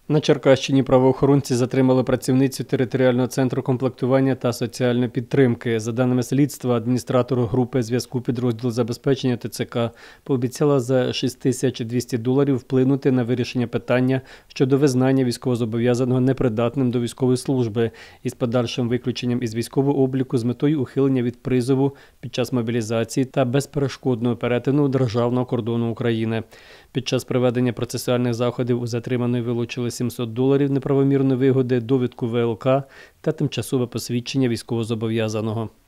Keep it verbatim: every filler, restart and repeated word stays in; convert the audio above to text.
На Черкащині правоохоронці затримали працівницю територіального центру комплектування та соціальної підтримки. За даними слідства, адміністратору групи зв'язку підрозділу забезпечення ТЦК пообіцяла за шість тисяч двісті доларів вплинути на вирішення питання щодо визнання військовозобов'язаного непридатним до військової служби із подальшим виключенням із військового обліку з метою ухилення від призову під час мобілізації та безперешкодного перетину державного кордону України. Під час проведення процесуальних заходів у затриманої вилучили сімсот доларів неправомірної вигоди, довідку ВЛК та тимчасове посвідчення військовозобов'язаного.